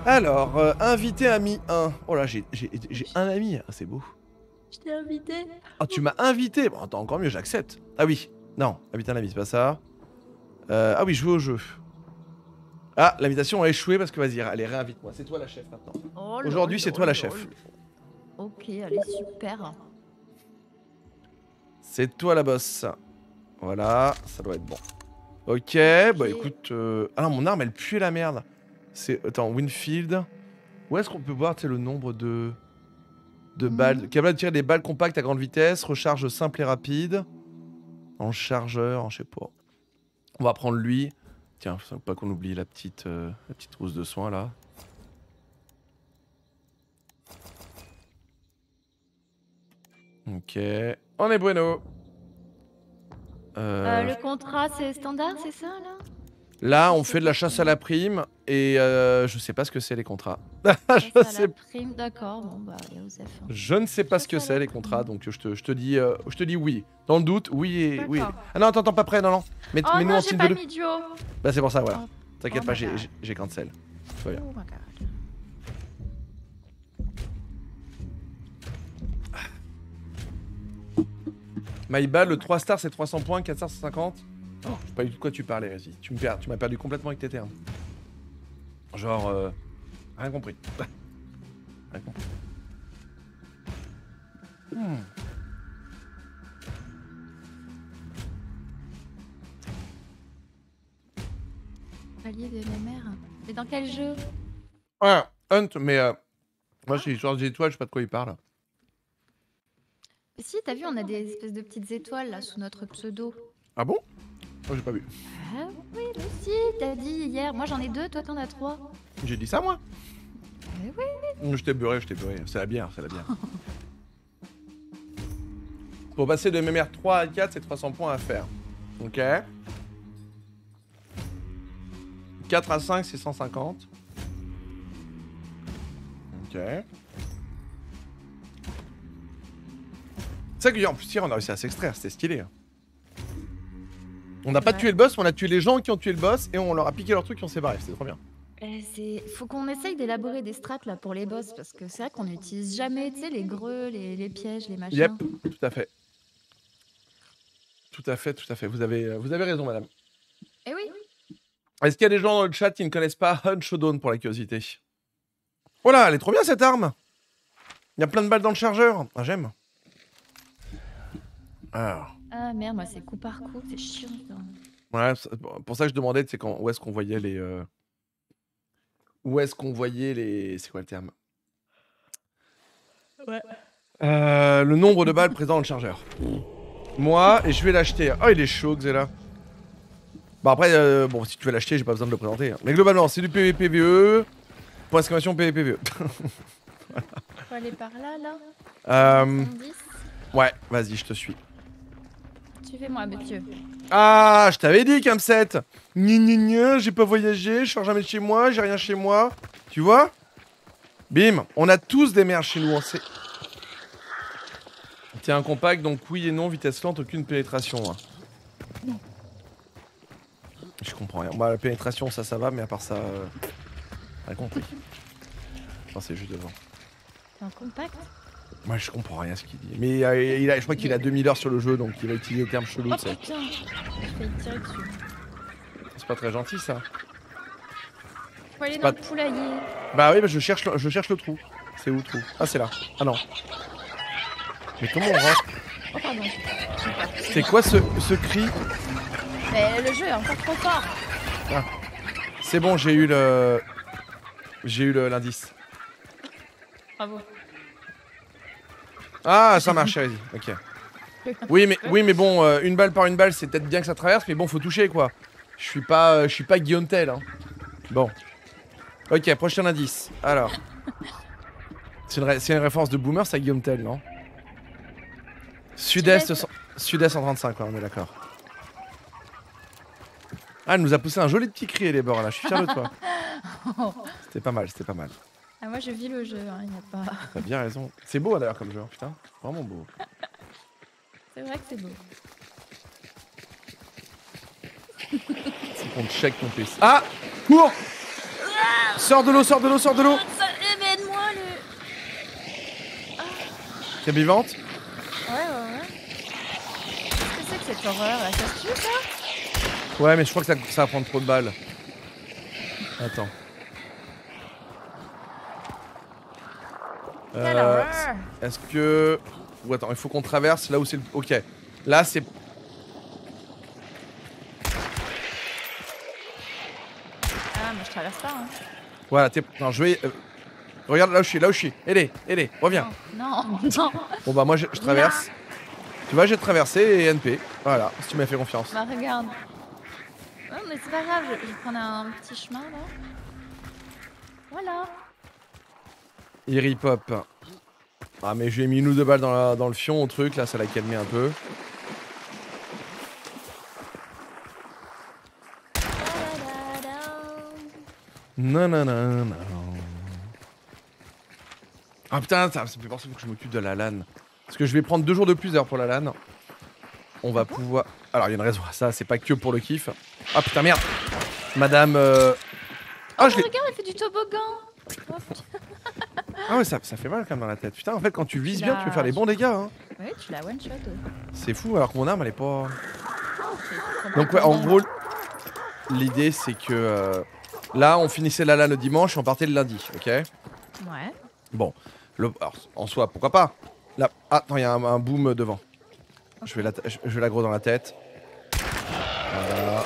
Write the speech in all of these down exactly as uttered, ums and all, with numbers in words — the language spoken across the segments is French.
Alors, euh, invité ami un. Oh là, j'ai un ami, ah, c'est beau. Je t'ai invité. Ah, tu m'as invité. Bon, attends, encore mieux, j'accepte. Ah oui, non, inviter un ami, c'est pas ça. Euh, ah oui, jouer au jeu. Ah, l'invitation a échoué parce que vas-y, allez, réinvite-moi. C'est toi la chef maintenant. Oh Aujourd'hui, c'est toi la chef. Ok, allez, super. C'est toi la boss. Voilà, ça doit être bon. Ok, okay. Bah écoute... Euh... Ah non, mon arme, elle pue la merde. C'est... Attends, Winfield. Où est-ce qu'on peut voir, tu sais, le nombre de... de balles... Mmh. Capable de tirer des balles compactes à grande vitesse, recharge simple et rapide. En chargeur, en je sais pas. On va prendre lui. Tiens, faut pas qu'on oublie la petite, euh, la petite trousse de soins, là. Ok. On est bueno. Euh... Euh, le contrat, c'est standard, c'est ça, là? Là, on fait de la chasse à la prime et euh, je sais pas ce que c'est les contrats. je sais. La prime, d'accord. Bon bah, Youssef. Je ne sais pas chasse ce que c'est les contrats, donc je te, je te dis, euh, je te dis oui. Dans le doute, oui et oui. Ah non, attends, attends, pas prêt, non, non. Mais oh nous en team de deux. Bah c'est pour ça, voilà. T'inquiète oh pas, j'ai cancel. Tout va bien. Oh MyBall, le trois stars c'est trois cents points, quatre stars c'est cinquante. Oh, je sais pas du tout de quoi tu parlais, vas-y. Tu me perds, tu m'as perdu complètement avec tes termes. Genre, euh, rien compris. Rien compris. Hmm. Palier de la mer. Mais dans quel jeu? Ouais, Hunt, mais euh, moi j'ai l'histoire des étoiles, je sais pas de quoi il parle. Si, t'as vu, on a des espèces de petites étoiles là sous notre pseudo. Ah bon? Moi j'ai pas vu. Ah oui, mais si, t'as dit hier. Moi j'en ai deux, toi t'en as trois. J'ai dit ça moi? Mais oui, oui. Je t'ai beurré, je t'ai beurré. C'est la bière, c'est la bière. Pour passer de M M R trois à quatre, c'est trois cents points à faire. Ok. quatre à cinq, c'est cent cinquante. Ok. C'est ça que en plus hier on a réussi à s'extraire, c'était stylé. On n'a pas ouais. tué le boss, on a tué les gens qui ont tué le boss et on leur a piqué leur truc et on s'est barré, c'était trop bien. Euh, faut qu'on essaye d'élaborer des strats là pour les boss parce que c'est vrai qu'on n'utilise jamais, tu sais, les greux, les, les pièges, les machins. Yep, tout à fait. Tout à fait, tout à fait. Vous avez, vous avez raison, madame. Eh oui. Est-ce qu'il y a des gens dans le chat qui ne connaissent pas Hunt Showdown pour la curiosité? Voilà, elle est trop bien cette arme. Il y a plein de balles dans le chargeur. Ah, j'aime. Alors. Ah merde, moi c'est coup par coup, c'est chiant. Ouais, pour ça que je demandais, c'est quand où est-ce qu'on voyait les. Euh... Où est-ce qu'on voyait les. C'est quoi le terme? Ouais. Euh, le nombre de balles présent dans le chargeur. Moi, et je vais l'acheter. Oh, il est chaud, Xela. Bon, après, euh, bon, si tu veux l'acheter, j'ai pas besoin de le présenter. Hein. Mais globalement, c'est du P V P V E. Point exclamation P V P V E. Voilà. Faut aller par là, là. Euh... Ouais, vas-y, je te suis. Suivez-moi, monsieur. Ah, je t'avais dit, Kamset. Gna gna gna, j'ai pas voyagé, je sors jamais de chez moi, j'ai rien chez moi. Tu vois? Bim, on a tous des merdes chez nous, on sait. Tiens, un compact, donc oui et non, vitesse lente, aucune pénétration. Hein. Non. Je comprends rien. Bah, la pénétration, ça, ça va, mais à part ça... Euh... Rien compris. Enfin, c'est juste devant. C'est un compact? Moi, je comprends rien à ce qu'il dit. Mais euh, il a, je crois qu'il a deux mille heures sur le jeu, donc il va utiliser le terme chelou. Oh putain, je vais tirer dessus. C'est pas très gentil, ça. Faut aller dans pas... le poulailler. Bah oui, bah, je, cherche le, je cherche le trou. C'est où le trou? Ah, c'est là. Ah non. Mais comment on rentre? Oh pardon. C'est quoi ce, ce cri? Mais le jeu est encore trop fort. Ah. C'est bon, j'ai eu le... J'ai eu l'indice. Bravo. Ah, ça marche, vas-y. Ok. Oui, mais, oui, mais bon, euh, une balle par une balle, c'est peut-être bien que ça traverse, mais bon, faut toucher, quoi. Je suis pas, euh, je suis pas Guillaume Tell, hein. Bon. Ok, prochain indice. Alors. C'est une, une référence de Boomer, ça, Guillaume Tell, non? Sud-Est Sud-Est cent trente-cinq, ouais, on est d'accord. Ah, elle nous a poussé un joli petit cri, les bords, là. Je suis fier de toi. C'était pas mal, c'était pas mal. Ah, moi je vis le jeu, hein, y a pas... T'as bien raison. C'est beau d'ailleurs comme jeu, putain. Vraiment beau. C'est vrai que c'est beau. C'est qu'on check ton P C. Ah! Cours! Sors de l'eau, sors de l'eau, sors de l'eau. Ça éveille-moi le... T'es vivante? Ouais, ouais, ouais. Qu'est-ce que c'est que cette horreur là? Ça se tue ça? Ouais, mais je crois que ça, ça va prendre trop de balles. Attends. Quelle Euh, horreur! Est-ce que... Ou attends, il faut qu'on traverse là où c'est le... Ok. Là, c'est... Ah, mais je traverse pas, hein. Voilà, t'es... Non, je vais... euh, Regarde là où je suis, là où je suis. Aidez, aidez, reviens. Non, non, non. Bon bah moi, je, je traverse. Tu vois, j'ai traversé et N P. Voilà, si tu m'as fait confiance. Bah regarde. Non mais c'est pas grave, je, je vais prendre un petit chemin là. Voilà. Iri Pop. Ah mais je lui ai mis une ou deux balles dans, la, dans le fion au truc, là ça l'a calmé un peu. Non non non non. Ah putain, ça, ça me fait penser que je m'occupe de la LAN. Parce que je vais prendre deux jours de plus d'ailleurs pour la LAN. On va pouvoir... Alors il y a une raison à ça, c'est pas que pour le kiff. Ah putain merde. Madame... Euh... Ah, Ah je l'ai... regarde, elle fait du toboggan. Oh, Ah ouais, ça, ça fait mal quand même dans la tête. Putain, en fait, quand tu vises Tu bien, l'as- tu peux faire des bons dégâts. Hein. oui, tu l'as one shot. C'est fou, alors que mon arme, elle est pas... Oh, Donc ouais, en gros, l'idée, c'est que... euh, là, on finissait la LAN le dimanche et on partait le lundi, ok? Ouais. Bon, le... alors, en soi, pourquoi pas? Là... Ah, attends, il y a un, un boom devant. Je vais la- je je vais l'aggro dans la tête. Voilà.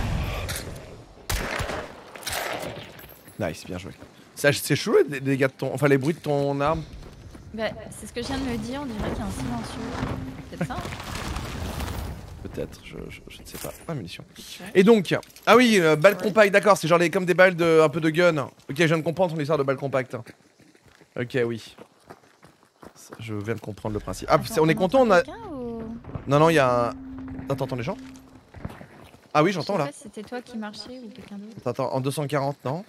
Nice, bien joué. Ça, c'est chaud les les dégâts de ton... Enfin, les bruits de ton arme. Bah, c'est ce que je viens de me dire, on dirait qu'il y a un silencieux. C'est ça? Peut-être, je, je, je ne sais pas. Ah, munitions. Et donc, ah oui, euh, balle Ouais. compact, d'accord, c'est genre les, comme des balles de, un peu de gun. Ok, je viens de comprendre ton histoire de balle compact. Ok, oui. Je viens de comprendre le principe. Ah, Attends, c'est- on est content, on a... quelqu'un ou... Non, non, il y a un... Attends, t'entends les gens? Ah oui, j'entends Je sais là. pas si c'était toi qui marchais ou quelqu'un d'autre. Attends, attends, en deux cent quarante, non?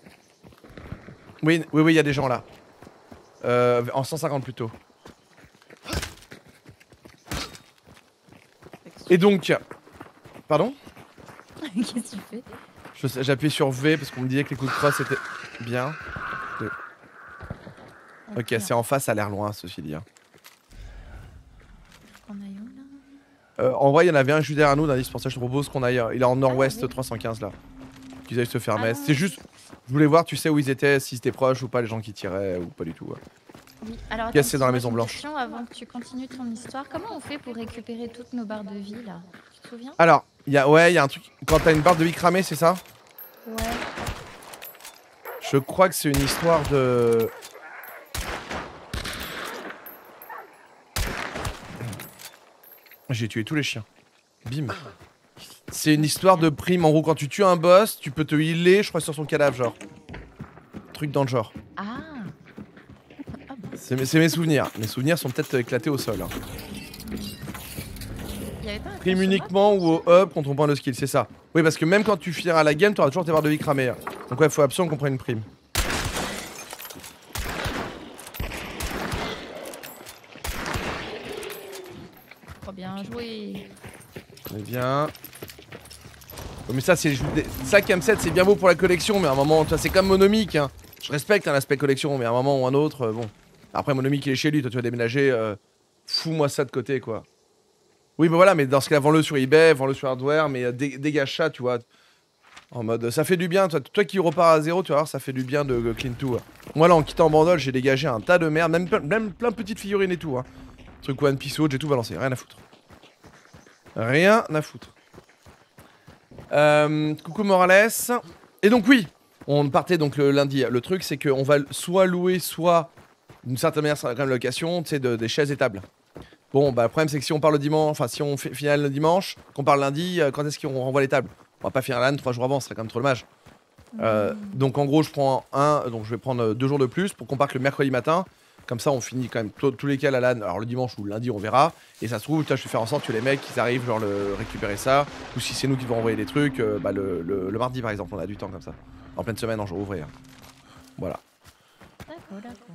Oui, oui, oui, il y a des gens là. Euh, en cent cinquante plutôt. Et donc... Pardon? Qu'est-ce que tu fais? Je sais- J'ai appuyé sur V parce qu'on me disait que les coups de crosse étaient bien. Ok, c'est en face, ça a l'air loin, ceci dit. hein. On aille où, là? Euh, en vrai, il y en avait un juste derrière nous, d'indice pour ça je te propose qu'on aille. euh, Il est en nord-ouest oui. trois cent quinze là. Qu'ils aillent se faire Ah. mettre. C'est juste, je voulais voir, tu sais où ils étaient, si c'était proche ou pas, les gens qui tiraient ou pas du tout. ouais. Oui. Alors, attends, Qu'est-ce que c'est dans la moi, Maison j'ai une Blanche? question avant que tu continues ton histoire. Comment on fait pour récupérer toutes nos barres de vie, là? Tu te souviens? Alors, il y a, ouais, il y a un truc. Quand t'as une barre de vie cramée, c'est ça? Ouais. Je crois que c'est une histoire de. J'ai tué tous les chiens. Bim. C'est une histoire de prime. En gros, quand tu tues un boss, tu peux te healer, je crois, sur son cadavre, genre. Truc dans le genre. Ah. Ah bon. C'est mes, c'est mes souvenirs. Mes souvenirs sont peut-être éclatés au sol. Hein. Il y avait pas un Prime consommable? uniquement ou au up contre ton point de skill, c'est ça. Oui, parce que même quand tu finiras la game, tu auras toujours tes barres de vie cramées. hein. Donc ouais, faut absolument qu'on prenne une prime. Trop bien joué. Très bien. Oh, mais ça, c'est ça M sept, c'est bien beau pour la collection, mais à un moment, tu vois, c'est comme Monomic. Hein. Je respecte hein, l'aspect collection, mais à un moment ou un autre, euh, bon. Après, Monomic, il est chez lui, toi, tu vas déménager. Euh, Fous-moi ça de côté, quoi. Oui, mais voilà, mais dans ce cas, vends-le sur eBay, vends-le sur Hardware, mais euh, dé dégage ça, tu vois. En mode, ça fait du bien, toi, toi qui repars à zéro, tu vas voir, ça fait du bien de, de clean tout. hein. Moi, là, en quittant Bandol, j'ai dégagé un tas de merde, même, plein- même plein de petites figurines et tout. Hein. Truc One Piece Watch, j'ai tout balancé, rien à foutre. Rien à foutre. Euh, coucou Morales. Et donc oui, on partait donc le lundi. Le truc c'est qu'on va soit louer, soit d'une certaine manière, ça sera quand même location, tu sais, de, des chaises et tables. Bon, bah le problème c'est que si on part le dimanche, enfin si on fait finale le dimanche, qu'on part lundi, euh, quand est-ce qu'on renvoie les tables? On va pas finir l'âne trois jours avant, ce serait quand même trop dommage. Euh, donc en gros, je prends un, donc je vais prendre deux jours de plus pour qu'on parte le mercredi matin. Comme ça, on finit quand même tous les cas la LAN. Alors le dimanche ou le lundi, on verra. Et ça se trouve, je vais faire en sorte que les mecs, ils arrivent, genre le récupérer ça. Ou si c'est nous qui devons envoyer des trucs, euh, bah, le, le, le mardi par exemple, on a du temps comme ça. En pleine semaine, en jour ouvrier. Voilà. D'accord, d'accord.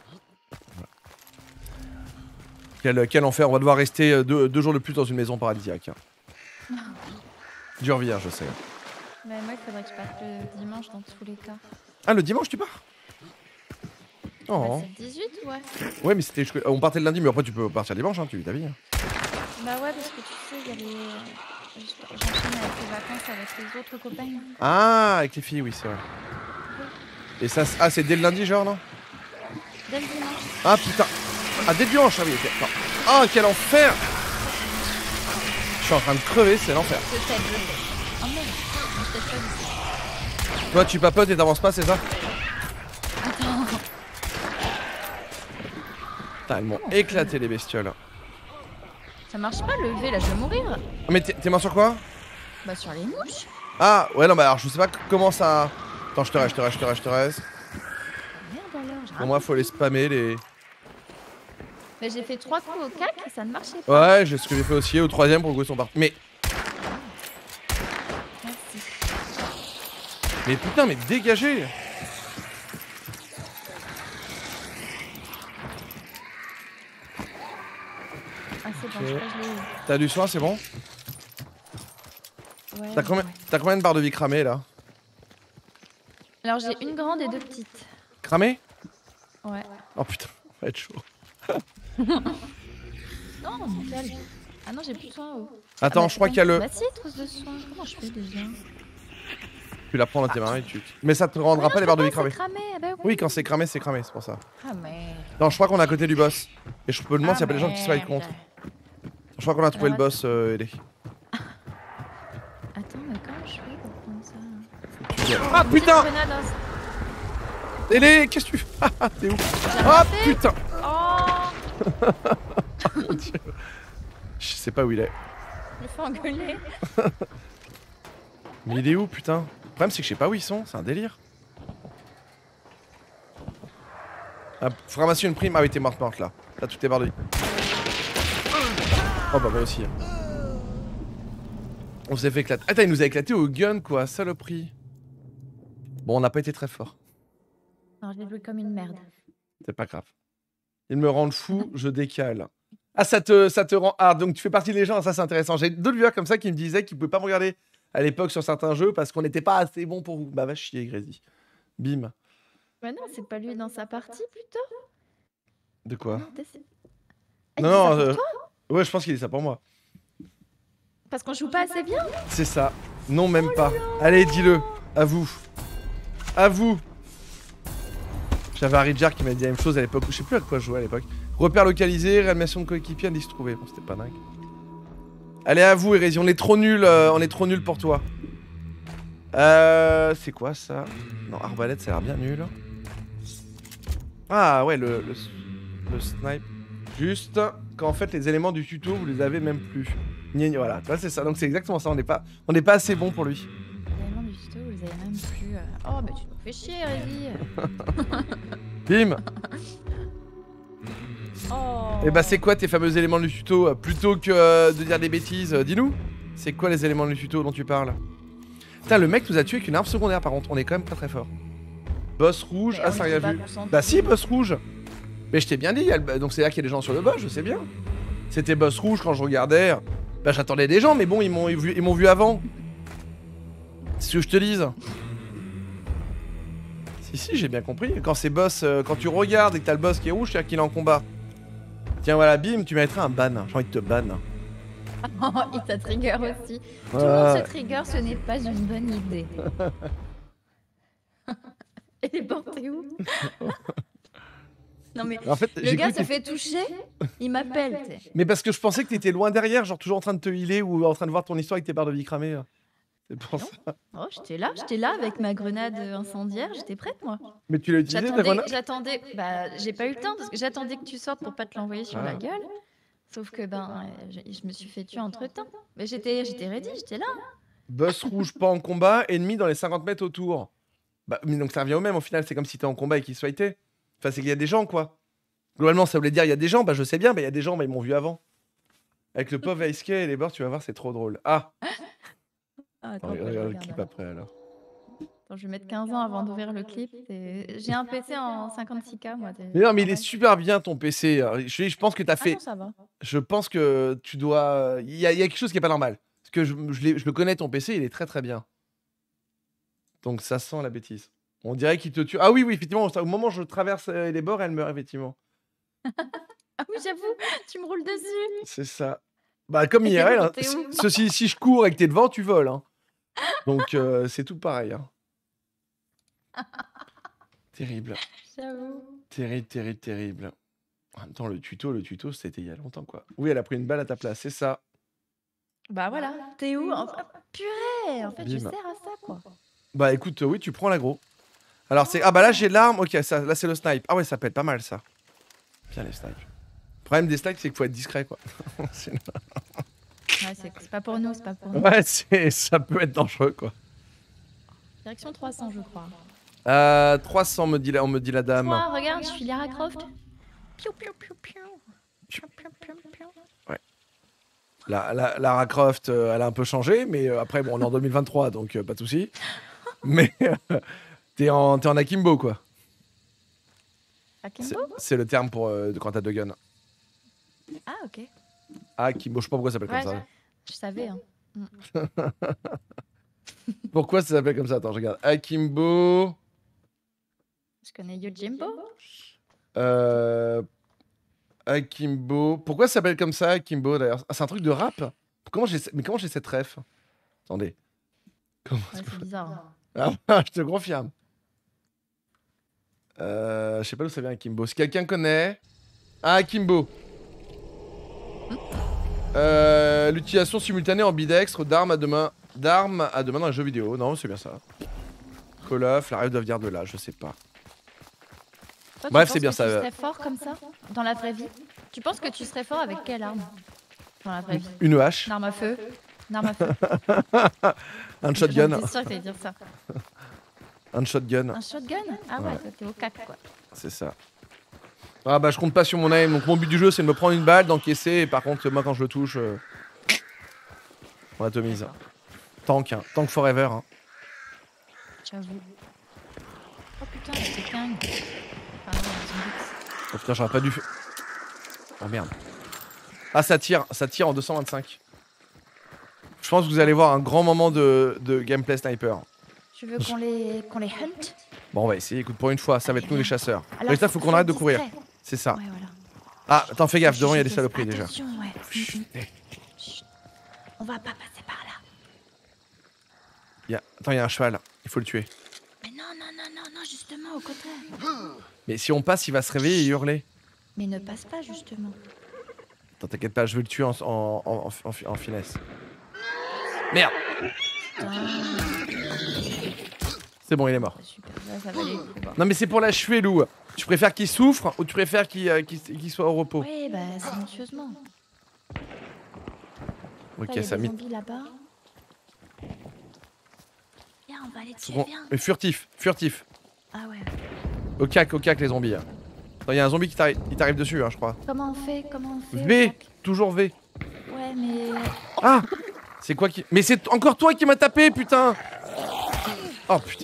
Quel, quel enfer, on va devoir rester deux, deux jours de plus dans une maison paradisiaque. Dur vie, hein, je sais. Bah, moi, il faudrait que je parte le dimanche dans tous les cas. Ah, le dimanche, tu pars? Bah, Oh. c'est le dix-huit, ouais. Ouais, mais c'était. jusque- On partait le lundi, mais après, tu peux partir dimanche, hein, tu vis ta vie. hein. Bah, ouais, parce que tu sais, il y a les. je- J'enchaîne avec les vacances avec les autres copains. Ah, avec les filles, oui, c'est vrai. Et ça, c'est- ah, c'est dès le lundi, genre, non? Dès le dimanche. Ah, putain. Ah, dès le dimanche, ah oui, ok. Attends. Ah, quel enfer! Je suis en train de crever, c'est l'enfer. Je t'aide, je t'aide. Oh merde, je t'aide pas du tout. Toi, tu papotes et t'avances pas, c'est ça? Attends. Putain, elles m'ont éclaté, les bestioles. Ça marche pas, le V, là, je vais mourir. Ah, mais t'es t'es mort sur quoi? Bah, sur les mouches. Ah, ouais, non, bah alors, je sais pas comment ça. Attends, je te reste, je te reste, je te reste, je te reste. Merde alors, j'ai Pour moi, faut les spammer, les. Bah, j'ai fait trois coups au cac et ça ne marchait pas. Ouais, j'ai ce que j'ai fait aussi au troisième pour le coup, ils sont partis. Mais. Merci. Mais putain, mais dégagez! Ah, c'est bon, Ok. je crois que je l'ai eu. T'as du soin, c'est bon? Ouais, T'as combien, ouais. t'as combien de barres de vie cramées là? Alors, j'ai une grande et deux petites. Cramées? Ouais. Oh putain, ça va être chaud. Non, nickel. Ah non, j'ai plus de soin. Oh. Attends, Ah, bah, je crois qu'il y a le. Bah, si, trousse de soin. Comment je fais déjà? Tu la prends dans tes mains et tu. Mais ça te rendra Ah, pas les barres de vie c'est cramées. cramé. Ah, bah, oui. Oui, quand c'est cramé, c'est cramé, c'est pour ça. Ah, merde. Non, je crois qu'on est à côté du boss. Et je me demande s'il y a pas des gens qui se fight merde. contre. Je crois qu'on a trouvé Alors, le boss, euh, Ellie. Attends, mais comment je fais pour prendre ça? Tu viens- Ah putain! Grenade, hein. Ellie, qu'est-ce que tu fais? Ah, t'es où? J'ai Ah raté. putain! Oh, Oh mon dieu. Je sais pas où il est. je me fais engueuler. Mais il est où, putain? Le problème, c'est que je sais pas où ils sont, c'est un délire. Ah, faut ramasser une prime. Ah oui, t'es morte, morte là. Là, tout est barre de vie. Oh bah, moi aussi. On s'est fait éclater. Attends, il nous a éclaté au gun, quoi, saloperie. Bon, on n'a pas été très fort. Non, je l'ai joué comme une merde. C'est pas grave. Ils me rendent fou, je décale. Ah, ça te, ça te rend. Ah, donc tu fais partie des gens, ça c'est intéressant. J'ai d'autres viewers comme ça qui me disaient qu'ils pouvaient pas me regarder à l'époque sur certains jeux parce qu'on n'était pas assez bon pour vous. Bah, va chier, Grézy. Bim. Bah non, c'est pas lui dans sa partie plutôt. De quoi? Non, t'es- Eh, Non, dis ça non, pour euh, toi ouais, je pense qu'il est ça pour moi. Parce qu'on joue pas assez bien. C'est ça. Non, même pas. Allez, dis-le. À vous. À vous. J'avais un Ridger qui m'a dit la même chose à l'époque. Je sais plus à quoi je jouais à l'époque. Repère localisé, réanimation de coéquipier, indice trouvé. Bon, c'était pas dingue. Allez, à vous, Hérésie. On est trop nuls. euh, on est trop nuls pour toi. Euh. C'est quoi ça? Non, arbalète, ça a l'air bien nul. Ah, ouais, le, le, le snipe. Juste quand en fait les éléments du tuto, vous les avez même plus. Gna gna, voilà, tu vois, c'est ça. Donc c'est exactement ça. On n'est pas, on n'est pas assez bon pour lui. Les éléments du tuto, vous les avez même plus. euh. Oh, bah tu nous fais chier, Révi. Bim. Oh. Et bah c'est quoi tes fameux éléments du tuto? Plutôt que euh, de dire des bêtises, euh, dis-nous. C'est quoi les éléments du tuto dont tu parles? Putain, le mec nous a tué avec une arme secondaire par contre. On est quand même pas très fort. Boss rouge, Mais ah on ça était rien pas vu. concentrés. Bah si, boss rouge. Mais je t'ai bien dit, il y a le- donc c'est là qu'il y a des gens sur le boss, je sais bien. C'était boss rouge quand je regardais. Bah j'attendais des gens, mais bon, ils m'ont vu, ils m'ont vu avant. C'est ce que je te dise. Si, si, j'ai bien compris. Quand c'est boss, euh, quand tu regardes et que t'as le boss qui est rouge, c'est qu'il est en combat. Tiens, voilà, bim, tu mériterais un ban. J'ai envie de te ban. Oh, il t'a trigger aussi. Tout le Ouais. monde se trigger, ce n'est pas une bonne idée. Et les bords, t'es où? Non mais En fait, le j'ai gars cru se que t'étais- fait toucher, il m'appelle, tu sais. Mais parce que je pensais que t'étais loin derrière, genre toujours en train de te healer ou en train de voir ton histoire avec tes barres de vie cramées. là. C'est pour Non. ça. Oh, j'étais là, j'étais là avec ma grenade incendiaire, j'étais prête moi. Mais tu l'as utilisé ta J'attendais, grenade? j'attendais, bah j'ai pas eu le temps parce que j'attendais que tu sortes pour pas te l'envoyer sur Ah. la gueule. Sauf que ben euh, je, je me suis fait tuer entre temps. Mais j'étais, j'étais ready, j'étais là. Boss rouge pas en combat, ennemi dans les cinquante mètres autour. Bah, mais donc ça revient au même au final, c'est comme si t'es en combat et qu'ils se fightaient. Enfin, c'est qu'il y a des gens quoi. Globalement, ça voulait dire il y a des gens, bah je sais bien, bah il y a des gens, bah ils m'ont vu avant. Avec le pauvre Ice et les bords, tu vas voir, c'est trop drôle. Ah, Ah, attends, regarde, je regarde le regarde, clip alors. après alors. Attends, je vais mettre quinze ans avant d'ouvrir le clip. c'est- J'ai un P C en cinquante-six K moi. t'es- Mais non, mais il est normal. super bien ton P C. Je, je pense que t'as Ah fait. non, ça va. Je pense que tu dois. Il y, a il y a quelque chose qui est pas normal. Parce que je, je l'ai- je le connais ton P C, il est très très bien. Donc ça sent la bêtise. On dirait qu'il te tue. Ah oui, oui, effectivement, au moment où je traverse euh, les bords, elle meurt, effectivement. Ah oui, j'avoue, tu me roules dessus. C'est ça. Bah, comme Et t'es I R L, où, hein. t'es où? Ceci, si je cours et que t'es devant, tu voles. Hein. Donc, euh, c'est tout pareil. Hein. Terrible. J'avoue. Terrible, terrible, terrible. En même temps, le tuto, le tuto, c'était il y a longtemps, quoi. Oui, elle a pris une balle à ta place, c'est ça. Bah voilà, t'es où? Enfin, purée, en fait, je Bim. sers à ça, quoi. Bah, écoute, euh, oui, tu prends l'aggro. Alors, c'est... Ah bah là, j'ai l'arme. Ok, ça, là, c'est le snipe. Ah ouais, ça peut être pas mal, ça. Bien, les snipes. Le problème des snipes, c'est qu'il faut être discret, quoi. C'est- Ouais, c'est c'est pas pour nous, c'est pas pour nous. ouais, c'est... ça peut être dangereux, quoi. Direction trois cents, je crois. Euh, trois cents, me dit la... on me dit la dame. Moi, regarde, je suis Lara Croft. Piou, piou, piou, piou. Piou, piou, piou, piou. La, la, Lara Croft, euh, elle a un peu changé, mais euh, après, bon, on est en deux mille vingt-trois, donc euh, pas de souci. Mais euh, t'es en, t'es en akimbo, quoi. C'est Akimbo? c'est le terme pour euh, de- quand t'as deux guns. Ah, ok. Akimbo, je sais pas pourquoi ça s'appelle Ouais, comme ça. je savais. Hein. Pourquoi ça s'appelle comme ça? Attends, je regarde. Akimbo. Je connais Yojimbo. Euh... Akimbo. Pourquoi ça s'appelle comme ça, Akimbo, d'ailleurs? Ah, c'est un truc de rap? Comment j'ai... Mais comment j'ai cette ref? Attendez. Comment... Ouais, c'est bizarre. Hein. Ah, je te confirme. Euh, je sais pas d'où ça vient, Akimbo. Si quelqu'un connaît... Ah, Akimbo. Euh, L'utilisation simultanée en bidextre d'armes à deux mains. D'armes à deux mains dans les jeux vidéo. Non, c'est bien ça. Call of, la rêve doit venir de là, je sais pas. Toi, tu Bref, penses c'est bien que ça. Tu serais fort comme ça dans la vraie vie? Tu penses que tu serais fort avec quelle arme dans la vraie vie? Une hache. Une arme à feu? Une arme à feu? Un shotgun. J'étais sûre que t'allais dire ça. Un shotgun. Un shotgun? Ah ouais, Ouais. toi, t'es au cac, quoi. C'est ça. Ah bah je compte pas sur mon aim, donc mon but du jeu c'est de me prendre une balle, d'encaisser, et par contre moi quand je le touche, euh... on atomise. Tank, hein. Tank forever. Hein. J'avoue. Oh putain, c'est dingue. Pardon, j'ai Oh putain j'aurais pas dû... fa- Oh merde. Ah ça tire, ça tire en deux cent vingt-cinq. Je pense que vous allez voir un grand moment de, de gameplay sniper. Tu veux qu'on les, qu'on les hunt? Bon on va essayer, écoute pour une fois, ça va être nous les chasseurs. Alors, Résultat faut qu'on arrête de courir. discret. C'est ça. Ouais, voilà. Ah attends fais gaffe, devant il y a des Chut, saloperies déjà. attention, ouais. Chut. Chut. On va pas passer par là. Il y a... Attends il y a un cheval, il faut le tuer. Mais non, non, non, non, non, justement, au contraire. Mais si on passe il va se réveiller et hurler. Mais ne passe pas, justement. Attends, t'inquiète pas, je vais le tuer en, en, en, en, en finesse. Merde! Putain, C'est bon, il est mort. super, là, ça va aller. c'est bon. Non, mais c'est pour l'achever, Lou. Tu préfères qu'il souffre ou tu préfères qu'il euh, qu'il- qu'il soit au repos? Oui, bah, silencieusement. Ok, Là, il y a ça des met. zombies là-bas. Viens, on va aller dessus, Bon, viens. mais furtif, furtif. Ah ouais. Au cac, au cac, les zombies. hein. Attends, il y a un zombie qui t'arrive il t'arrive dessus, hein, je crois. Comment on fait? Comment on fait? V, toujours V. Ouais, mais... Ah! C'est quoi qui. Mais c'est encore toi qui m'as tapé, putain! Oh putain.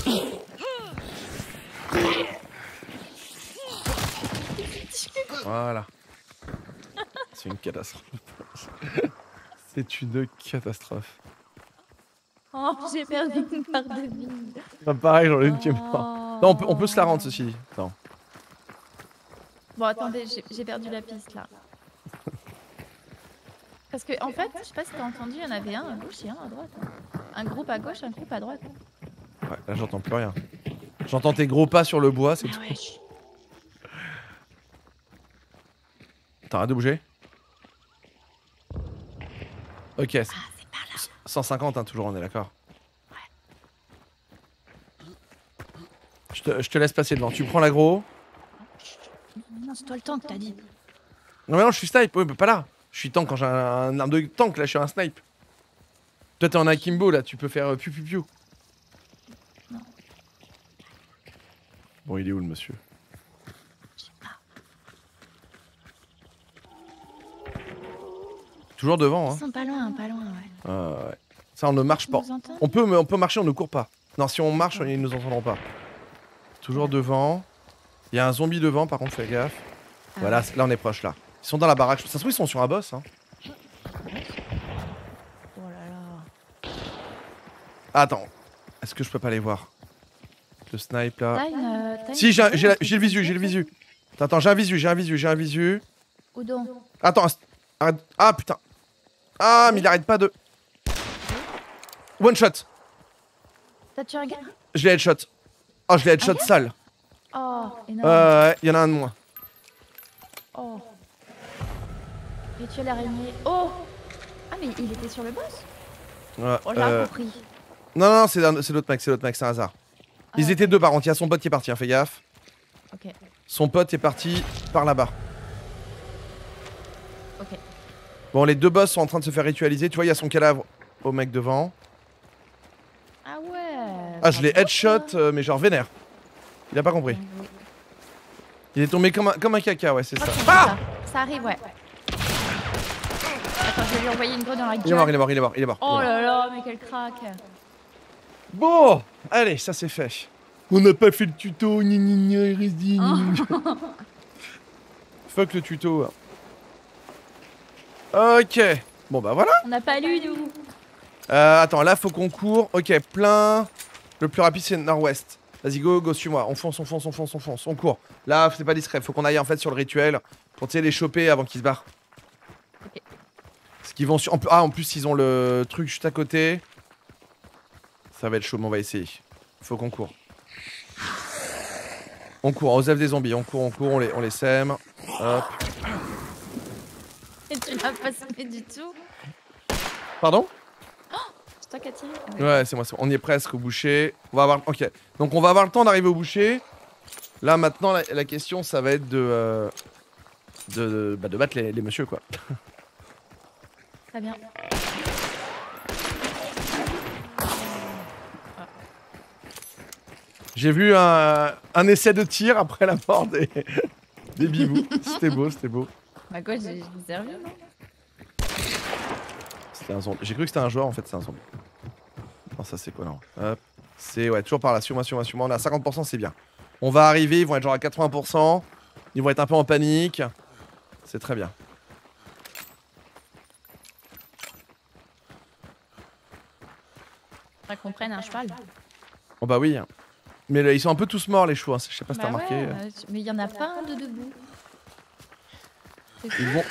Voilà. C'est une catastrophe. C'est une catastrophe. Oh, j'ai perdu une barre de vie. Ah, pareil, j'en ai une qui est morte. Oh. Non, on peut, on peut se la rendre, ceci dit. Non. Bon, attendez, j'ai- j'ai perdu la piste, là. Parce que, en fait, je sais pas si t'as entendu, il y en avait un à gauche et un à droite. Un groupe à gauche, un groupe à droite. Ouais, là, j'entends plus rien. J'entends tes gros pas sur le bois, c'est Ah tout. ouais, chut. T'arrêtes de bouger? Ok, c'est Ah, c'est par là. cent cinquante, hein, toujours, on est d'accord. Je te, je te laisse passer devant. Tu prends l'aggro. Non, c'est toi le tank, t'as dit. Non, mais non, je suis snipe. Oui, mais pas là. Je suis tank quand j'ai un, un arme de tank. Là, je suis un snipe. Toi, t'es en akimbo, là. Tu peux faire euh, piou piou piou. Non. Bon, il est où, le monsieur? Toujours devant, Ils hein. sont pas loin, pas loin, ouais. Ah, ouais. Ça, on ne marche Ils pas. nous entendent? On peut, mais on peut marcher, on ne court pas. Non, si on marche, ils nous entendront pas. Toujours devant. Il y a un zombie devant, par contre, fais gaffe. Ah Voilà, ouais. là, on est proche, là. Ils sont dans la baraque. Ça se trouve, ils sont sur un boss, hein. Oh là là. Ah, attends. Est-ce que je peux pas les voir? Le snipe là. T'as une, euh, t'as Si, une j'ai fusée, j'ai la- un j'ai le petit visu, j'ai le fusée, visu. Attends, attends, j'ai un visu, j'ai un visu, j'ai un visu. Où donc? Attends, arrête. Ah putain. Ah, mais il arrête pas de. One shot. T'as tué un gars? Je l'ai headshot. Oh, je l'ai headshot sale. Oh, énorme. Euh, ouais, il y en a un de moins. Oh. Et tu as l'araignée. Oh. Ah, mais il était sur le boss? Ouais, Oh, j'ai euh, compris. Non, non, c'est un- c'est l'autre mec, c'est l'autre mec, c'est un hasard. Ah, Ils étaient deux par contre, il y a son pote qui est parti, hein, fais gaffe. Ok, Son pote est parti par là-bas. ok. Bon, les deux boss sont en train de se faire ritualiser. Tu vois, il y a son cadavre au mec devant. Ah ouais. Ah, je l'ai bravo, headshot, toi. euh, mais genre vénère. Il a pas compris. Bien joué. Il est tombé comme un, comme un caca, ouais, c'est Oh, ça. c'est Ah! ça. Ça arrive, ouais. Attends, je vais lui envoyer une grue dans la gueule. Il est mort, il est mort, il est mort, il est mort. il est Oh mort. là là, mais quel crack. Bon, allez, ça c'est fait. On n'a pas fait le tuto, gna gna gna, il reste dit, gna gna gna. Fuck le tuto. Ok, bon bah voilà. On n'a pas lu, nous. Euh, attends, là faut qu'on court. Ok, plein. Le plus rapide c'est nord-ouest. Vas-y, go, go, suis-moi. On fonce, on fonce, on fonce, on fonce. On court. Là, c'est pas discret. Faut qu'on aille en fait sur le rituel pour tu sais, les choper avant qu'ils se barrent. Ok. Parce qu'ils vont sur. en plus- Ah, en plus, ils ont le truc juste à côté. Ça va être chaud, mais on va essayer. Faut qu'on court. On court, on osef des zombies. On court, on court, on les, on les sème. Hop. Et tu n'as pas semé du tout. Pardon? C'est toi qui as tiré? Ah oui. Ouais, c'est moi, c'est moi. On y est presque au boucher. On va avoir. Ok. Donc on va avoir le temps d'arriver au boucher. Là maintenant, la, la question, ça va être de. euh, de, de, bah, de battre les, les messieurs, quoi. Très bien. J'ai vu un, un essai de tir après la mort des, des bibous. C'était beau, c'était beau. Bah quoi, j'ai j'ai servi, non? C'était un zombie. J'ai cru que c'était un joueur, en fait, c'est un zombie. Non, ça c'est quoi, non? Hop. C'est, ouais, toujours par là. Sur moi, sur moi, sur moi. On est à cinquante pour cent, c'est bien. On va arriver, ils vont être genre à quatre-vingts pour cent. Ils vont être un peu en panique. C'est très bien. Faudrait qu'on prenne un cheval. Oh bah oui. Mais là, ils sont un peu tous morts, les chevaux. Hein. Je sais pas si t'as Bah remarqué. ouais, euh, tu- mais il y en a pas un de debout. C'est Ils fou. vont.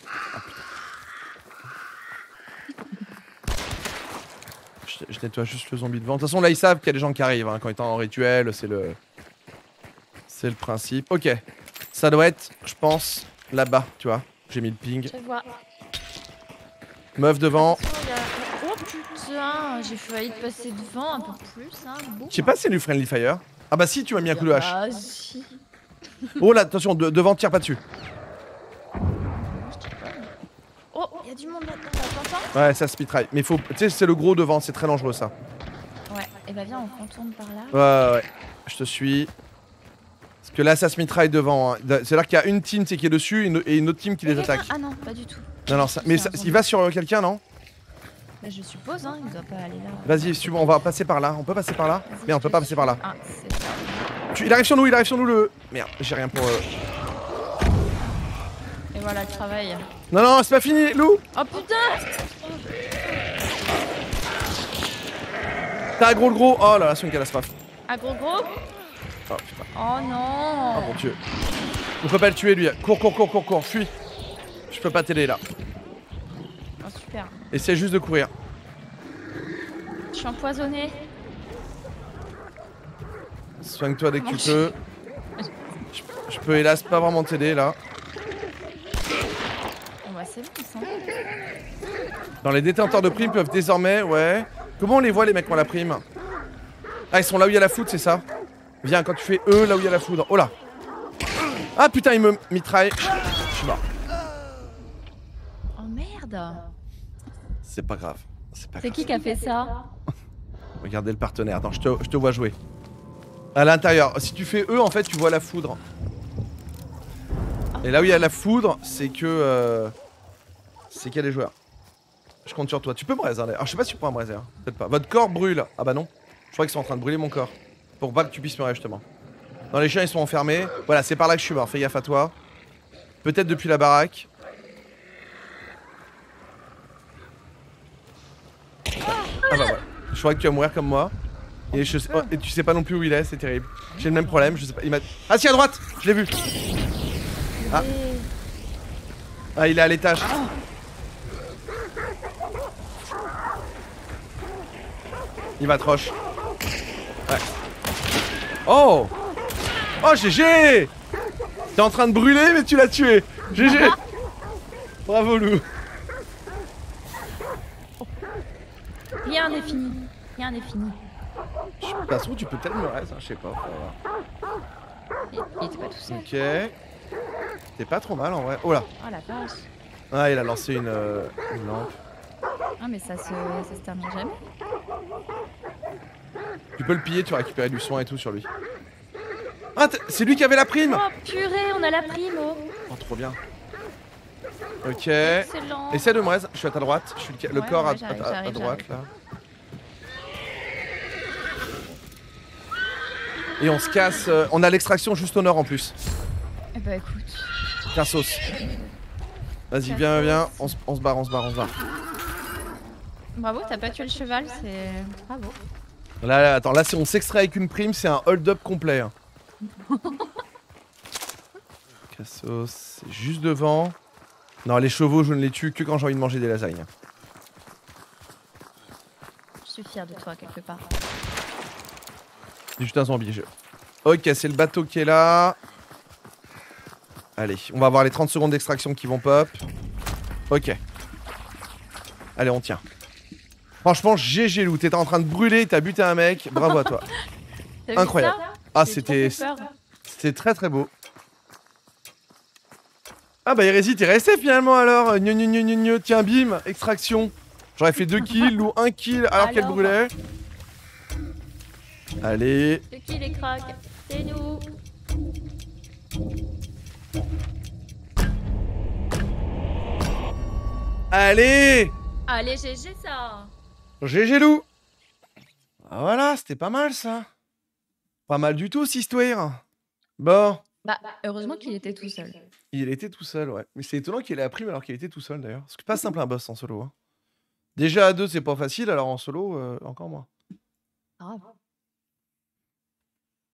Je, je nettoie juste le zombie devant. De toute façon, là, ils savent qu'il y a des gens qui arrivent. Hein. Quand ils sont en rituel, c'est le. C'est le principe. Ok. Ça doit être, je pense, là-bas, tu vois. J'ai mis le ping. Je vois. Meuf devant. Attention, il y a- Oh putain, j'ai failli te passer devant un peu plus, hein. Bon. Je sais pas si c'est du friendly fire. Ah bah si, tu m'as mis un coup de hache. Ah si. Oh là, attention, de- devant, tire pas dessus. Oh, il y a du monde là-dedans, là, t'entends? Ouais, ça se mitraille. Mais faut. Tu sais, c'est le gros devant, c'est très dangereux ça. Ouais, et bah viens, on contourne par là. Ouais, ouais, ouais. Je te suis. Parce que là, ça se mitraille devant. Hein. C'est-à-dire qu'il y a une team tu sais, qui est dessus et une- et une autre team qui Il y a les quelqu'un attaque. Ah non, pas du tout. Non, non, ça- mais ça- C'est un il va sur quelqu'un, non? Bah, je suppose, hein, il doit pas aller là. Vas-y, suis- on va passer par là. On peut passer par là? Vas-y, Mais on je peut te pas passer par là. suis. Ah, c'est ça. Tu- Il arrive sur nous, il arrive sur nous le. Merde, j'ai rien pour. euh, Et voilà le travail. Non, non, c'est pas fini, Lou! Oh putain! T'as un gros le gros! Oh là là, c'est une catastrophe. Un gros gros? Oh putain, Oh non! oh mon dieu. On peut pas le tuer lui. Cours, cours, cours, cours, cours, fuis. Je peux pas t'aider là. Oh super. Essaie juste de courir. Je suis empoisonnée. Soigne-toi dès que tu Comment peux. Je, je peux hélas pas vraiment t'aider là. Bon bah c'est bon ça. Dans les détenteurs de primes peuvent désormais, ouais. Comment on les voit les mecs qui ont la prime? Ah, ils sont là où il y a la foudre, c'est ça? Viens, quand tu fais eux, là où il y a la foudre. Oh là! Ah putain, il me mitraille. Je suis mort. Oh merde! C'est pas grave. C'est pas C'est grave. qui qui a fait ça? Regardez le partenaire. Attends, je te, je te vois jouer. À l'intérieur. Si tu fais eux, en fait, tu vois la foudre. Et là où il y a la foudre, c'est que. Euh, c'est qu'il y a des joueurs. Je compte sur toi. Tu peux me raiser, hein, d'ailleurs. Ah, je sais pas si tu pourras me raiser. Hein. Peut-être pas. Votre corps brûle. Ah bah non. Je crois qu'ils sont en train de brûler mon corps. Pour pas que tu puisses me raiser, justement. Non, les chiens, ils sont enfermés. Voilà, c'est par là que je suis mort. Fais gaffe à toi. Peut-être depuis la baraque. Ah bah voilà. Je crois que tu vas mourir comme moi. Et, je sais- oh, et tu sais pas non plus où il est, c'est terrible. J'ai le même problème, je sais pas. Il m'a. Ah si, à droite, je l'ai vu. Ah. Ah, il est à l'étage. Il va troche. Ouais. Oh. Oh, G G. T'es en train de brûler, mais tu l'as tué. G G. Bravo, Lou. Rien n'est fini. Rien n'est fini. De toute façon, tu peux peut-être me reste, hein, je sais pas. Faut voir. Il, il était pas tout seul. Ok. T'es pas trop mal en vrai. Oh là. Oh la vache. Ah, il a lancé une, euh, une lampe. Ah mais ça se, ça se termine jamais. Tu peux le piller, tu vas récupérer du soin et tout sur lui. Ah, c'est lui qui avait la prime. Oh purée, on a la prime. Oh, oh trop bien. Ok. excellent. Essaie de me reste, je suis à ta droite. Je suis le, le Ouais, corps ouais, à, j'arrive, à- à j'arrive, droite j'arrive. là. Et on se casse. euh, on a l'extraction juste au nord en plus. Eh bah écoute. Tiens, sauce. Vas-y, viens, viens. On se, on se barre, on se barre, on se barre. Bravo, t'as pas tué le cheval, c'est... Bravo. Là, là, attends, là, si on s'extrait avec une prime, c'est un hold-up complet. Hein. Cassos, c'est juste devant. Non, les chevaux, je ne les tue que quand j'ai envie de manger des lasagnes. Je suis fière de toi quelque part. C'est juste un zombie. Je... Ok, c'est le bateau qui est là. Allez, on va avoir les trente secondes d'extraction qui vont pop. Ok. Allez, on tient. Franchement, G G Lou, t'étais en train de brûler, t'as buté un mec. Bravo à toi. Incroyable. Ah, c'était c'était très très beau. Ah bah Hérésie, t'es resté finalement alors. Gno, gno, gno, gno, gno. Tiens, bim, extraction. J'aurais fait deux kills, Lou un kill alors, alors qu'elle brûlait. Allez. C'est qui les cracks? C'est nous. Allez. Allez, G G ça. G G Lou. Ah, voilà, c'était pas mal ça. Pas mal du tout, cette histoire. Bon. Bah, heureusement qu'il était tout seul. Il était tout seul, ouais. Mais c'est étonnant qu'il ait la prime alors qu'il était tout seul d'ailleurs. C'est pas simple un boss en solo. Hein. Déjà à deux, c'est pas facile, alors en solo, euh, encore moins. Grave.